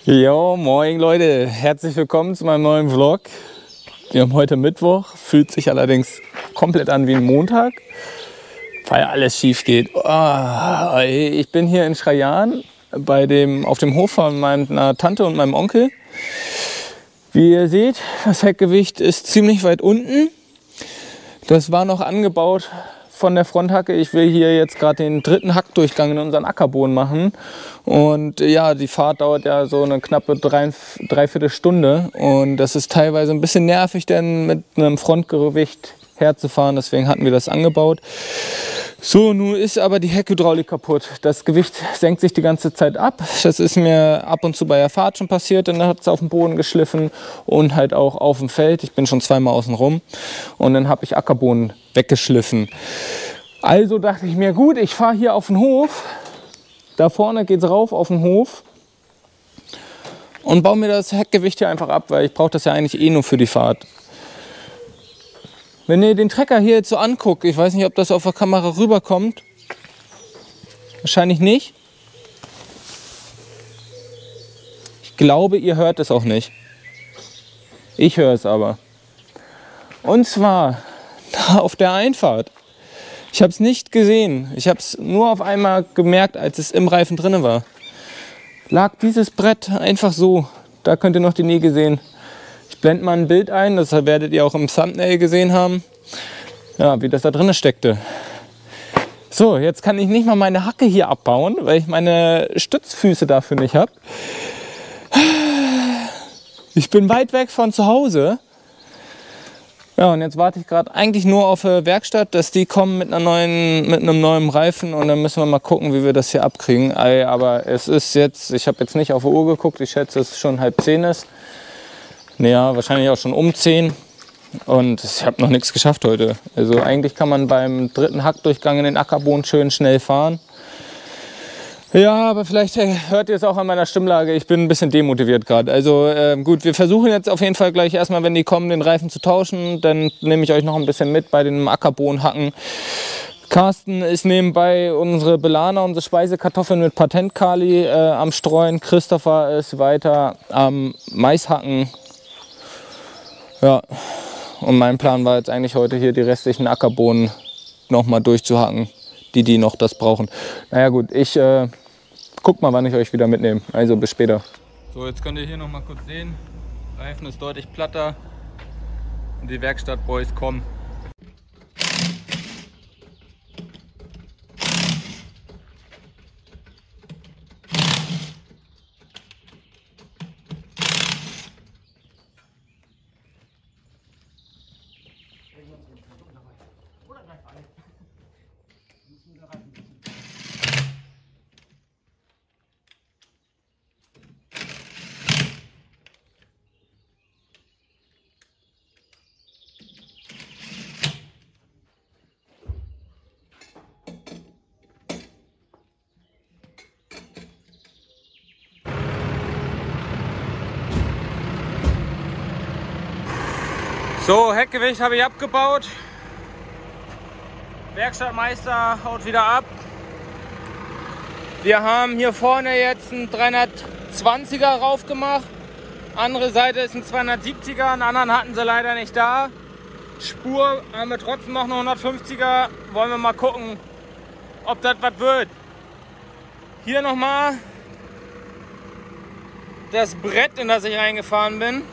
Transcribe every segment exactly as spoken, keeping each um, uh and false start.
Jo, moin Leute, herzlich willkommen zu meinem neuen Vlog. Wir haben heute Mittwoch, fühlt sich allerdings komplett an wie ein Montag, weil alles schief geht. Oh, ich bin hier in Schrajan bei dem, auf dem Hof von meiner Tante und meinem Onkel. Wie ihr seht, das Heckgewicht ist ziemlich weit unten. Das war noch angebaut von der Fronthacke. Ich will hier jetzt gerade den dritten Hackdurchgang in unseren Ackerboden machen. Und ja, die Fahrt dauert ja so eine knappe drei, dreiviertel Stunde. Und das ist teilweise ein bisschen nervig, denn mit einem Frontgewicht herzufahren. Deswegen hatten wir das angebaut. So, nun ist aber die Heckhydraulik kaputt. Das Gewicht senkt sich die ganze Zeit ab. Das ist mir ab und zu bei der Fahrt schon passiert. Dann hat es auf dem Boden geschliffen und halt auch auf dem Feld. Ich bin schon zweimal außen rum. Und dann habe ich Ackerboden weggeschliffen. Also dachte ich mir, gut, ich fahre hier auf den Hof. Da vorne geht es rauf auf den Hof. Und baue mir das Heckgewicht hier einfach ab, weil ich brauche das ja eigentlich eh nur für die Fahrt. Wenn ihr den Trecker hier jetzt so anguckt, ich weiß nicht, ob das auf der Kamera rüberkommt. Wahrscheinlich nicht. Ich glaube, ihr hört es auch nicht. Ich höre es aber. Und zwar da auf der Einfahrt. Ich habe es nicht gesehen. Ich habe es nur auf einmal gemerkt, als es im Reifen drin war. Lag dieses Brett einfach so. Da könnt ihr noch die Nägel sehen. Ich blende mal ein Bild ein, das werdet ihr auch im Thumbnail gesehen haben, ja, wie das da drin steckte. So, jetzt kann ich nicht mal meine Hacke hier abbauen, weil ich meine Stützfüße dafür nicht habe. Ich bin weit weg von zu Hause. Ja, und jetzt warte ich gerade eigentlich nur auf die Werkstatt, dass die kommen mit, einer neuen, mit einem neuen Reifen und dann müssen wir mal gucken, wie wir das hier abkriegen. Aber es ist jetzt, ich habe jetzt nicht auf die Uhr geguckt, ich schätze, es ist schon halb zehn ist. Ja, wahrscheinlich auch schon um zehn und ich habe noch nichts geschafft heute. Also eigentlich kann man beim dritten Hackdurchgang in den Ackerboden schön schnell fahren. Ja, aber vielleicht hört ihr es auch an meiner Stimmlage, ich bin ein bisschen demotiviert gerade. Also äh, gut, wir versuchen jetzt auf jeden Fall gleich erstmal, wenn die kommen, den Reifen zu tauschen. Dann nehme ich euch noch ein bisschen mit bei den Ackerboden hacken. Carsten ist nebenbei unsere Belana, unsere Speisekartoffeln mit Patentkali äh, am Streuen. Christopher ist weiter am Maishacken. Ja, und mein Plan war jetzt eigentlich heute hier die restlichen Ackerbohnen noch mal durchzuhacken, die die noch das brauchen. Naja gut, ich äh, guck mal, wann ich euch wieder mitnehme. Also bis später. So, jetzt könnt ihr hier noch mal kurz sehen. Reifen ist deutlich platter und die Werkstattboys kommen. So, Heckgewicht habe ich abgebaut. Werkstattmeister haut wieder ab. Wir haben hier vorne jetzt einen dreihundertzwanziger rauf gemacht. Andere Seite ist ein zweihundertsiebziger, einen anderen hatten sie leider nicht da. Spur haben wir trotzdem noch eine hundertfünfziger. Wollen wir mal gucken, ob das was wird. Hier nochmal das Brett, in das ich reingefahren bin.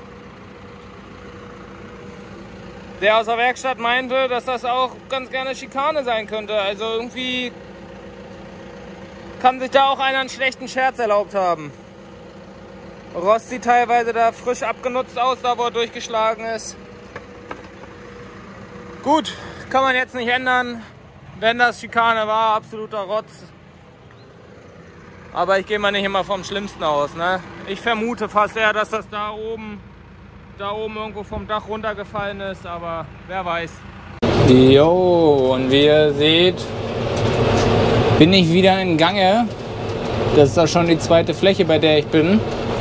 Der aus der Werkstatt meinte, dass das auch ganz gerne Schikane sein könnte. Also irgendwie kann sich da auch einer einen schlechten Scherz erlaubt haben. Rost sieht teilweise da frisch abgenutzt aus, da wo er durchgeschlagen ist. Gut, kann man jetzt nicht ändern. Wenn das Schikane war, absoluter Rotz. Aber ich gehe mal nicht immer vom Schlimmsten aus, ne? Ich vermute fast eher, dass das da oben... da oben irgendwo vom Dach runtergefallen ist, aber wer weiß. Jo, und wie ihr seht, bin ich wieder in Gange. Das ist auch schon die zweite Fläche, bei der ich bin.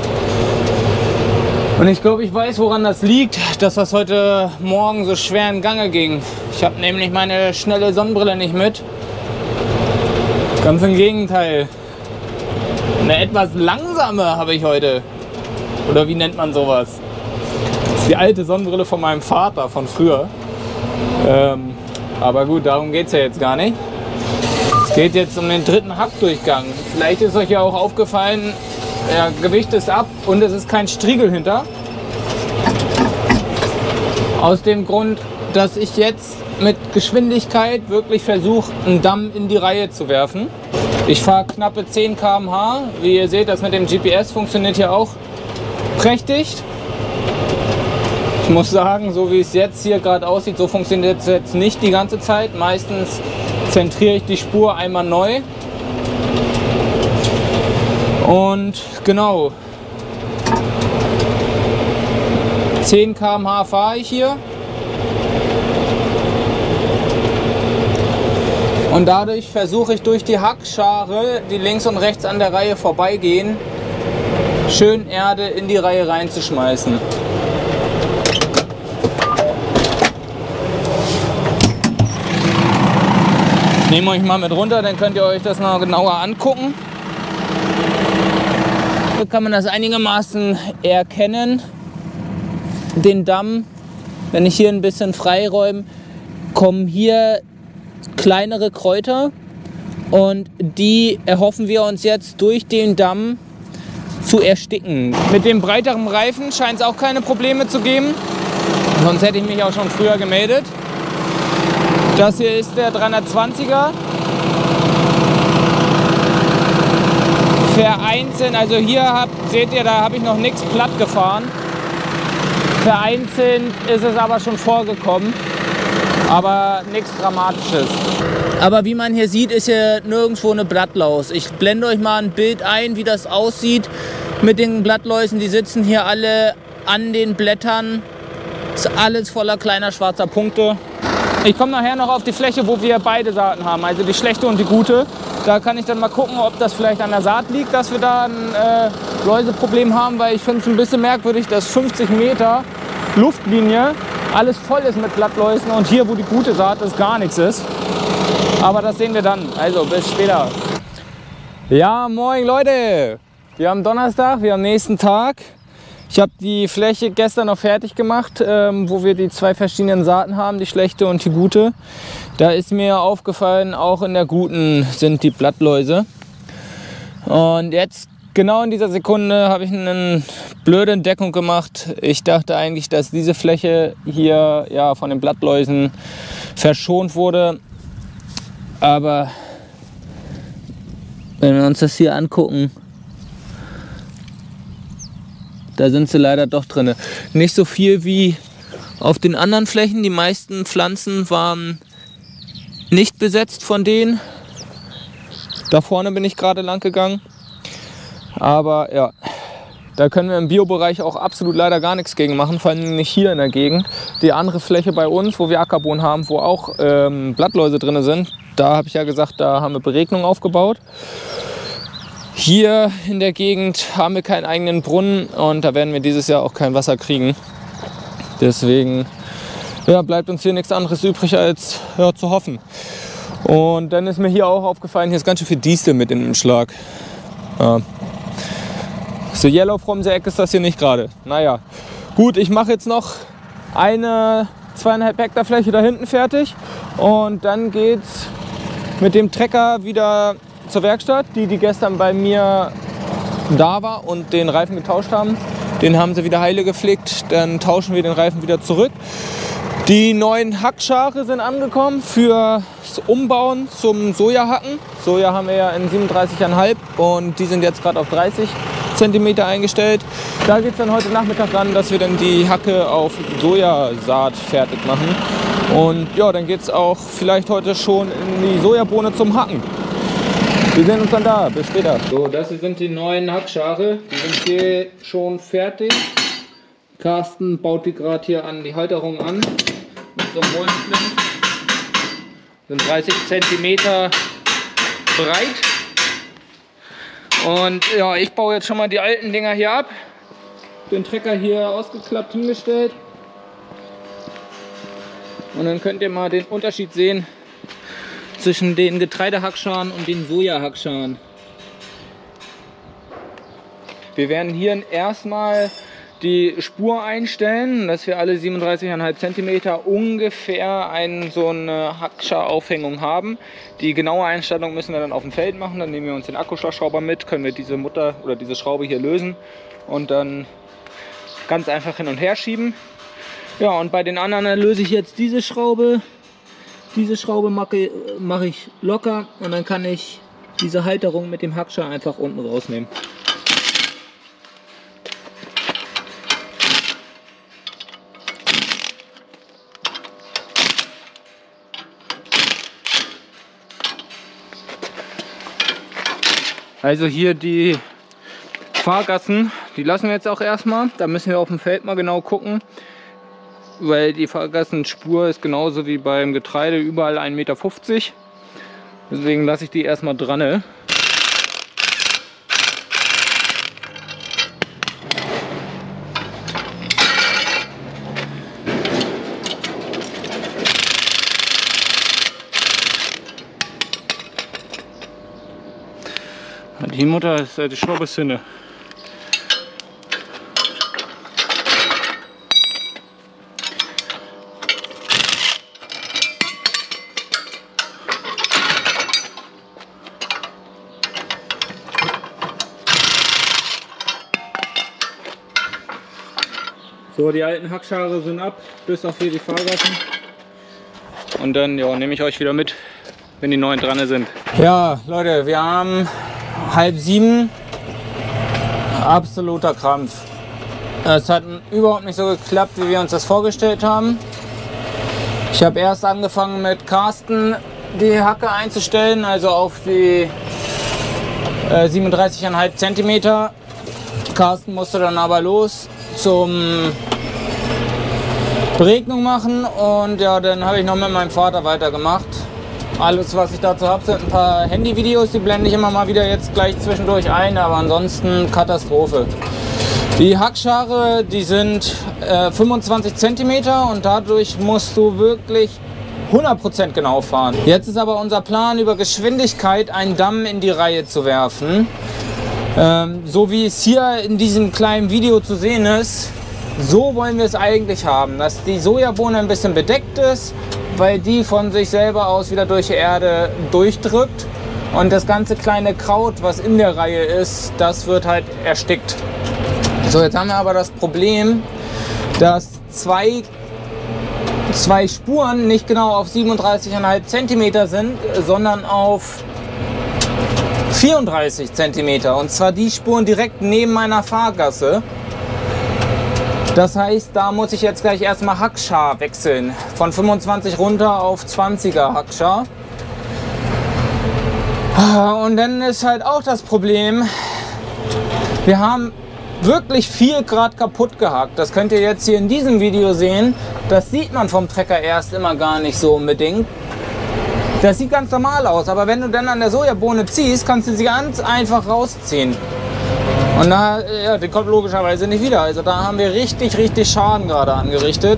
Und ich glaube, ich weiß, woran das liegt, dass das heute Morgen so schwer in Gange ging. Ich habe nämlich meine schnelle Sonnenbrille nicht mit. Ganz im Gegenteil. Eine etwas langsame habe ich heute. Oder wie nennt man sowas? Das ist die alte Sonnenbrille von meinem Vater von früher. Ähm, aber gut, darum geht es ja jetzt gar nicht. Es geht jetzt um den dritten Hackdurchgang. Vielleicht ist euch ja auch aufgefallen, ja, Gewicht ist ab und es ist kein Striegel hinter. Aus dem Grund, dass ich jetzt mit Geschwindigkeit wirklich versuche, einen Damm in die Reihe zu werfen. Ich fahre knappe zehn Kilometer pro Stunde. Wie ihr seht, das mit dem G P S funktioniert hier auch prächtig. Ich muss sagen, so wie es jetzt hier gerade aussieht, so funktioniert es jetzt nicht die ganze Zeit. Meistens zentriere ich die Spur einmal neu. Und genau, zehn Kilometer pro Stunde fahre ich hier. Und dadurch versuche ich durch die Hackschare, die links und rechts an der Reihe vorbeigehen, schön Erde in die Reihe reinzuschmeißen. Ich nehme euch mal mit runter, dann könnt ihr euch das noch genauer angucken. So kann man das einigermaßen erkennen. Den Damm, wenn ich hier ein bisschen freiräume, kommen hier kleinere Kräuter und die erhoffen wir uns jetzt durch den Damm zu ersticken. Mit dem breiteren Reifen scheint es auch keine Probleme zu geben, sonst hätte ich mich auch schon früher gemeldet. Das hier ist der dreihundertzwanziger. Vereinzelt, also hier habt, seht ihr, da habe ich noch nichts platt gefahren. Vereinzelt ist es aber schon vorgekommen. Aber nichts Dramatisches. Aber wie man hier sieht, ist hier nirgendwo eine Blattlaus. Ich blende euch mal ein Bild ein, wie das aussieht mit den Blattläusen. Die sitzen hier alle an den Blättern. Ist alles voller kleiner schwarzer Punkte. Ich komme nachher noch auf die Fläche, wo wir beide Saaten haben, also die schlechte und die gute. Da kann ich dann mal gucken, ob das vielleicht an der Saat liegt, dass wir da ein äh, Läuseproblem haben, weil ich finde es ein bisschen merkwürdig, dass fünfzig Meter Luftlinie alles voll ist mit Blattläusen und hier, wo die gute Saat ist, gar nichts ist. Aber das sehen wir dann. Also bis später. Ja, moin Leute. Wir haben Donnerstag, wir haben nächsten Tag. Ich habe die Fläche gestern noch fertig gemacht, ähm, wo wir die zwei verschiedenen Saaten haben, die schlechte und die gute. Da ist mir aufgefallen, auch in der guten sind die Blattläuse. Und jetzt genau in dieser Sekunde habe ich eine blöde Entdeckung gemacht. Ich dachte eigentlich, dass diese Fläche hier ja, von den Blattläusen verschont wurde. Aber wenn wir uns das hier angucken, da sind sie leider doch drin. Nicht so viel wie auf den anderen Flächen. Die meisten Pflanzen waren nicht besetzt von denen. Da vorne bin ich gerade lang gegangen. Aber ja, da können wir im Biobereich auch absolut leider gar nichts gegen machen, vor allem nicht hier in der Gegend. Die andere Fläche bei uns, wo wir Ackerbohnen haben, wo auch ähm, Blattläuse drin sind, da habe ich ja gesagt, da haben wir Beregnung aufgebaut. Hier in der Gegend haben wir keinen eigenen Brunnen und da werden wir dieses Jahr auch kein Wasser kriegen. Deswegen ja, bleibt uns hier nichts anderes übrig, als ja, zu hoffen. Und dann ist mir hier auch aufgefallen, hier ist ganz schön viel Distel mit in dem Schlag. Ja. So yellow from the egg ist das hier nicht gerade. Naja, gut, ich mache jetzt noch eine zweieinhalb Hektar Fläche da hinten fertig und dann geht's mit dem Trecker wieder zur Werkstatt, die die gestern bei mir da war und den Reifen getauscht haben. Den haben sie wieder heile geflickt, dann tauschen wir den Reifen wieder zurück. Die neuen Hackschare sind angekommen fürs Umbauen zum Sojahacken. Soja haben wir ja in siebenunddreißig Komma fünf und die sind jetzt gerade auf dreißig Zentimeter eingestellt. Da geht es dann heute Nachmittag ran, dass wir dann die Hacke auf Sojasaat fertig machen. Und ja, dann geht es auch vielleicht heute schon in die Sojabohne zum Hacken. Wir sehen uns dann da. Bis später. So, das sind die neuen Hackschare. Die sind hier schon fertig. Carsten baut die gerade hier an die Halterung an. Mit so einem Wollsplint. Sind dreißig Zentimeter breit. Und ja, ich baue jetzt schon mal die alten Dinger hier ab. Den Trecker hier ausgeklappt hingestellt. Und dann könnt ihr mal den Unterschied sehen zwischen den Getreidehackscharen und den Sojahackscharen. Wir werden hier erstmal die Spur einstellen, dass wir alle siebenunddreißig Komma fünf Zentimeter ungefähr ein, so eine Hackscher-Aufhängung haben. Die genaue Einstellung müssen wir dann auf dem Feld machen. Dann nehmen wir uns den Akkuschrauber mit, können wir diese Mutter oder diese Schraube hier lösen und dann ganz einfach hin und her schieben. Ja, und bei den anderen löse ich jetzt diese Schraube. Diese Schraube mache, mache ich locker und dann kann ich diese Halterung mit dem Hackscher einfach unten rausnehmen. Also hier die Fahrgassen, die lassen wir jetzt auch erstmal. Da müssen wir auf dem Feld mal genau gucken, weil die Fahrgassenspur ist genauso wie beim Getreide überall ein Meter fünfzig. Deswegen lasse ich die erstmal dran. Die Mutter ist die Schraube ist hinne. So, die alten Hackschare sind ab, bis auf hier die Fahrgassen. Und dann ja, nehme ich euch wieder mit, wenn die neuen dran sind. Ja, Leute, wir haben halb sieben, absoluter Krampf. Es hat überhaupt nicht so geklappt, wie wir uns das vorgestellt haben. Ich habe erst angefangen mit Carsten die Hacke einzustellen, also auf die äh, siebenunddreißig Komma fünf Zentimeter. Carsten musste dann aber los zum Beregnung machen und ja, dann habe ich noch mit meinem Vater weitergemacht. Alles, was ich dazu habe, sind ein paar Handyvideos, die blende ich immer mal wieder jetzt gleich zwischendurch ein, aber ansonsten Katastrophe. Die Hackschare, die sind äh, fünfundzwanzig Zentimeter und dadurch musst du wirklich hundert Prozent genau fahren. Jetzt ist aber unser Plan, über Geschwindigkeit einen Damm in die Reihe zu werfen. Ähm, so wie es hier in diesem kleinen Video zu sehen ist, so wollen wir es eigentlich haben, dass die Sojabohne ein bisschen bedeckt ist, weil die von sich selber aus wieder durch die Erde durchdrückt und das ganze kleine Kraut, was in der Reihe ist, das wird halt erstickt. So, jetzt haben wir aber das Problem, dass zwei, zwei Spuren nicht genau auf siebenunddreißig Komma fünf Zentimeter sind, sondern auf vierunddreißig Zentimeter, und zwar die Spuren direkt neben meiner Fahrgasse. Das heißt, da muss ich jetzt gleich erstmal Hackschar wechseln. Von fünfundzwanzig runter auf zwanziger Hackschar. Und dann ist halt auch das Problem, wir haben wirklich viel Grad kaputt gehackt. Das könnt ihr jetzt hier in diesem Video sehen. Das sieht man vom Trecker erst immer gar nicht so unbedingt. Das sieht ganz normal aus, aber wenn du dann an der Sojabohne ziehst, kannst du sie ganz einfach rausziehen. Und da, ja, die kommt logischerweise nicht wieder. Also da haben wir richtig, richtig Schaden gerade angerichtet.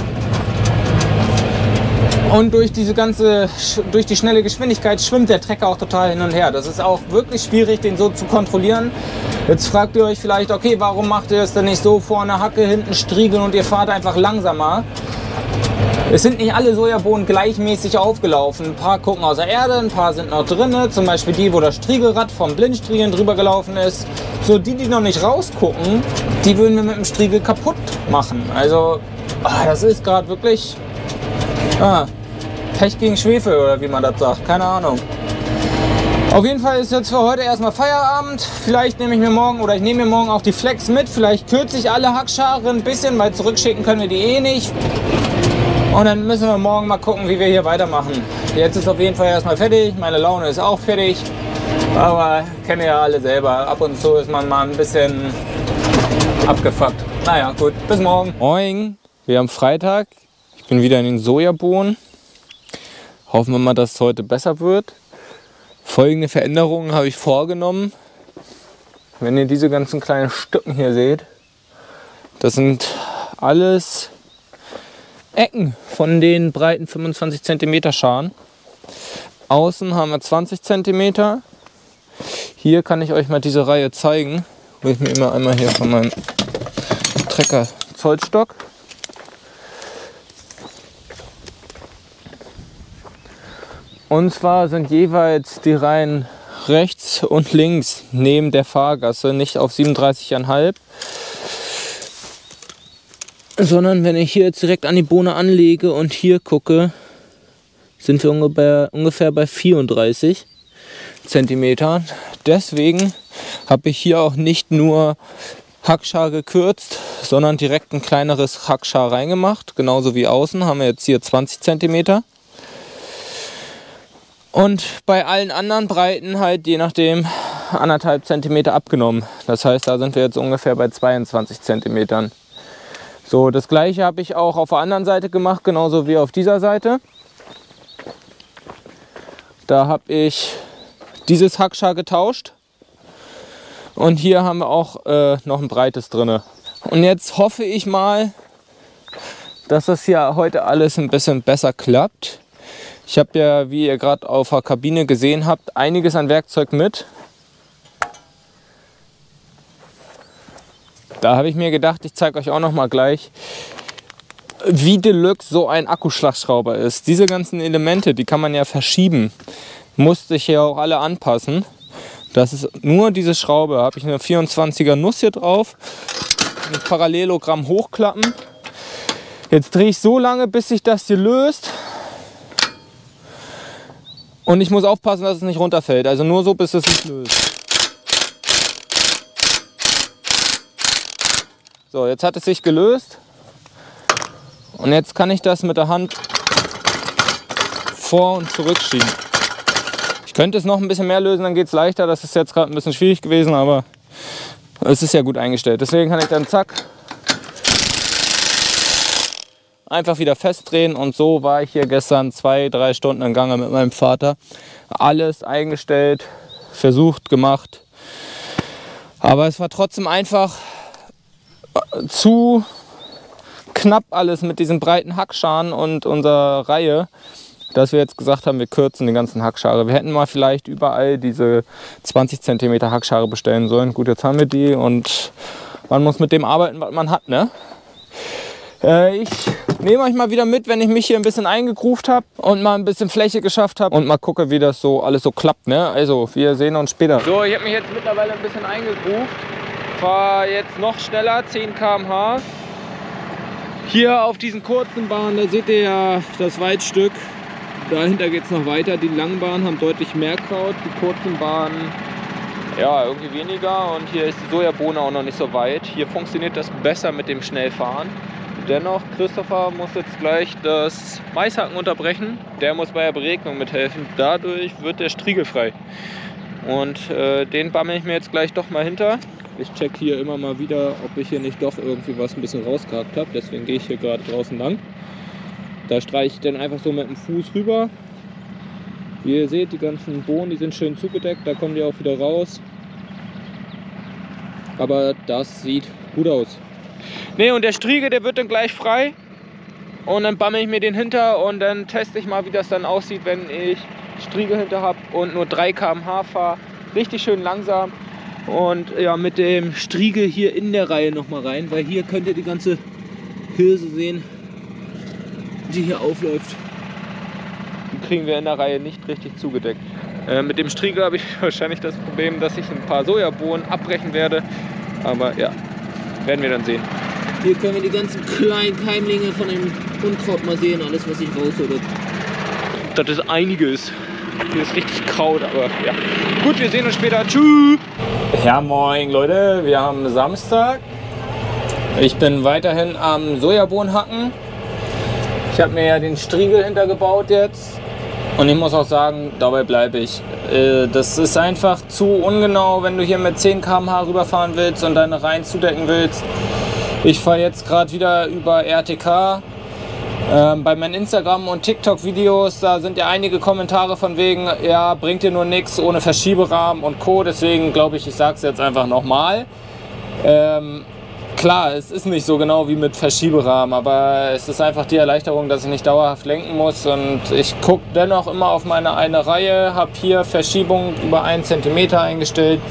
Und durch diese ganze, durch die schnelle Geschwindigkeit schwimmt der Trecker auch total hin und her. Das ist auch wirklich schwierig, den so zu kontrollieren. Jetzt fragt ihr euch vielleicht, okay, warum macht ihr das denn nicht so, vorne Hacke, hinten Striegeln und ihr fahrt einfach langsamer? Es sind nicht alle Sojabohnen gleichmäßig aufgelaufen. Ein paar gucken aus der Erde, ein paar sind noch drin. Zum Beispiel die, wo das Striegelrad vom Blindstriegeln drüber gelaufen ist. So, die, die noch nicht rausgucken, die würden wir mit dem Striegel kaputt machen. Also, ah, das ist gerade wirklich ah, Pech gegen Schwefel, oder wie man das sagt. Keine Ahnung. Auf jeden Fall ist jetzt für heute erstmal Feierabend. Vielleicht nehme ich mir morgen, oder ich nehme mir morgen auch die Flex mit. Vielleicht kürze ich alle Hackschare ein bisschen, weil zurückschicken können wir die eh nicht. Und dann müssen wir morgen mal gucken, wie wir hier weitermachen. Jetzt ist auf jeden Fall erstmal fertig. Meine Laune ist auch fertig. Aber kennen ja alle selber. Ab und zu ist man mal ein bisschen abgefuckt. Naja, gut. Bis morgen. Moin. Wir haben Freitag. Ich bin wieder in den Sojabohnen. Hoffen wir mal, dass es heute besser wird. Folgende Veränderungen habe ich vorgenommen. Wenn ihr diese ganzen kleinen Stücken hier seht, das sind alles Ecken von den breiten fünfundzwanzig Zentimeter Scharen. Außen haben wir zwanzig Zentimeter. Hier kann ich euch mal diese Reihe zeigen, hole ich mir immer einmal hier von meinem Trecker Zollstock. Und zwar sind jeweils die Reihen rechts und links neben der Fahrgasse nicht auf siebenunddreißig Komma fünf, sondern wenn ich hier jetzt direkt an die Bohne anlege und hier gucke, sind wir ungefähr, ungefähr bei vierunddreißig Zentimeter. Deswegen habe ich hier auch nicht nur Hackschar gekürzt, sondern direkt ein kleineres Hackschar reingemacht. Genauso wie außen haben wir jetzt hier zwanzig Zentimeter. Und bei allen anderen Breiten halt je nachdem anderthalb Zentimeter abgenommen. Das heißt, da sind wir jetzt ungefähr bei zweiundzwanzig Zentimetern. So, das gleiche habe ich auch auf der anderen Seite gemacht, genauso wie auf dieser Seite. Da habe ich dieses Hackschar getauscht. Und hier haben wir auch äh, noch ein breites drin. Und jetzt hoffe ich mal, dass das hier heute alles ein bisschen besser klappt. Ich habe ja, wie ihr gerade auf der Kabine gesehen habt, einiges an Werkzeug mit. Da habe ich mir gedacht, ich zeige euch auch noch mal gleich, wie deluxe so ein Akkuschlagschrauber ist. Diese ganzen Elemente, die kann man ja verschieben. Musste ich ja auch alle anpassen. Das ist nur diese Schraube. Da habe ich eine vierundzwanziger Nuss hier drauf. Ein Parallelogramm hochklappen. Jetzt drehe ich so lange, bis sich das hier löst. Und ich muss aufpassen, dass es nicht runterfällt. Also nur so, bis es sich löst. So, jetzt hat es sich gelöst. Und jetzt kann ich das mit der Hand vor- und zurückschieben. Ich könnte es noch ein bisschen mehr lösen, dann geht es leichter. Das ist jetzt gerade ein bisschen schwierig gewesen, aber es ist ja gut eingestellt. Deswegen kann ich dann zack einfach wieder festdrehen. Und so war ich hier gestern zwei, drei Stunden im Gange mit meinem Vater. Alles eingestellt, versucht, gemacht. Aber es war trotzdem einfach zu knapp alles mit diesen breiten Hackscharen und unserer Reihe, dass wir jetzt gesagt haben, wir kürzen die ganzen Hackschare. Wir hätten mal vielleicht überall diese zwanzig Zentimeter Hackschare bestellen sollen. Gut, jetzt haben wir die und man muss mit dem arbeiten, was man hat, ne? Äh, ich nehme euch mal wieder mit, wenn ich mich hier ein bisschen eingegruft habe und mal ein bisschen Fläche geschafft habe und mal gucke, wie das so alles so klappt, ne? Also, wir sehen uns später. So, ich habe mich jetzt mittlerweile ein bisschen eingegruft. War jetzt noch schneller, zehn Kilometer pro Stunde. Hier auf diesen kurzen Bahnen, da seht ihr ja das Weitstück. Dahinter geht es noch weiter. Die langen Bahnen haben deutlich mehr Kraut, die kurzen Bahnen ja irgendwie weniger. Und hier ist die Sojabohne auch noch nicht so weit. Hier funktioniert das besser mit dem Schnellfahren. Dennoch, Christopher muss jetzt gleich das Maishacken unterbrechen. Der muss bei der Beregnung mithelfen. Dadurch wird der Striegel frei. Und äh, den bammel ich mir jetzt gleich doch mal hinter. Ich check hier immer mal wieder, ob ich hier nicht doch irgendwie was ein bisschen rausgehakt habe. Deswegen gehe ich hier gerade draußen lang. Da streiche ich dann einfach so mit dem Fuß rüber. Wie ihr seht, die ganzen Bohnen, die sind schön zugedeckt. Da kommen die auch wieder raus. Aber das sieht gut aus. Ne, und der Striegel, der wird dann gleich frei. Und dann bammel ich mir den hinter und dann teste ich mal, wie das dann aussieht, wenn ich Striegel hinter habe und nur drei Kilometer pro Stunde fahre. Richtig schön langsam. Und ja, mit dem Striegel hier in der Reihe noch mal rein, weil hier könnt ihr die ganze Hülse sehen, die hier aufläuft. Die kriegen wir in der Reihe nicht richtig zugedeckt. Äh, mit dem Striegel habe ich wahrscheinlich das Problem, dass ich ein paar Sojabohnen abbrechen werde. Aber ja, werden wir dann sehen. Hier können wir die ganzen kleinen Keimlinge von dem Unkraut mal sehen, alles was sich raushole. Das ist einiges. Hier ist richtig Kraut, aber ja. Gut, wir sehen uns später. Tschüss! Ja, moin Leute, wir haben Samstag. Ich bin weiterhin am Sojabohnen hacken. Ich habe mir ja den Striegel hintergebaut jetzt. Und ich muss auch sagen, dabei bleibe ich. Das ist einfach zu ungenau, wenn du hier mit zehn Kilometer pro Stunde rüberfahren willst und deine Reihen zudecken willst. Ich fahre jetzt gerade wieder über R T K. Ähm, bei meinen Instagram- und TikTok-Videos, da sind ja einige Kommentare von wegen, ja, bringt dir nur nichts ohne Verschieberahmen und Co. Deswegen glaube ich, ich sage es jetzt einfach nochmal. Ähm, klar, es ist nicht so genau wie mit Verschieberahmen, aber es ist einfach die Erleichterung, dass ich nicht dauerhaft lenken muss. Und ich gucke dennoch immer auf meine eine Reihe, habe hier Verschiebung über einen Zentimeter eingestellt.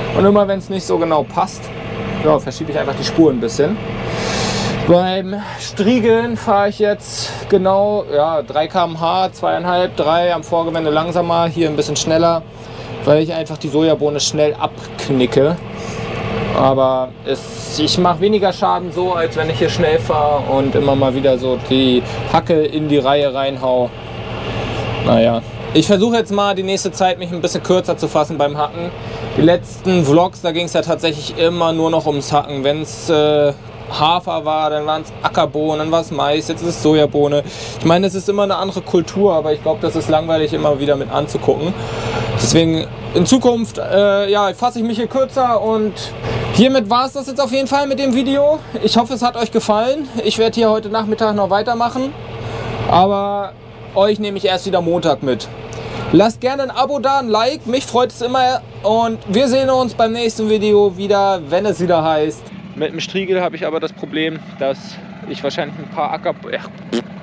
Und immer wenn es nicht so genau passt, ja, verschiebe ich einfach die Spur ein bisschen. Beim Striegeln fahre ich jetzt genau ja, drei Kilometer pro Stunde, zweieinhalb, drei, am Vorgewende langsamer, hier ein bisschen schneller, weil ich einfach die Sojabohne schnell abknicke. Aber es, ich mache weniger Schaden so, als wenn ich hier schnell fahre und immer mal wieder so die Hacke in die Reihe reinhau. Naja, ich versuche jetzt mal die nächste Zeit mich ein bisschen kürzer zu fassen beim Hacken. Die letzten Vlogs, da ging es ja tatsächlich immer nur noch ums Hacken. Wenn es äh, Hafer war, dann waren es Ackerbohnen, dann war es Mais, jetzt ist es Sojabohne. Ich meine, es ist immer eine andere Kultur, aber ich glaube, das ist langweilig immer wieder mit anzugucken. Deswegen in Zukunft äh, ja, fasse ich mich hier kürzer und hiermit war es das jetzt auf jeden Fall mit dem Video. Ich hoffe, es hat euch gefallen. Ich werde hier heute Nachmittag noch weitermachen, aber euch nehme ich erst wieder Montag mit. Lasst gerne ein Abo da, ein Like, mich freut es immer und wir sehen uns beim nächsten Video wieder, wenn es wieder heißt. Mit dem Striegel habe ich aber das Problem, dass ich wahrscheinlich ein paar Acker...